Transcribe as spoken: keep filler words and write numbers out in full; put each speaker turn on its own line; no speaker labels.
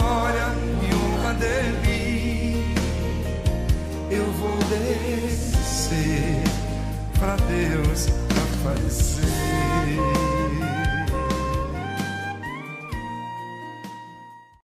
glória e honra dele. Eu vou descer pra Deus aparecer.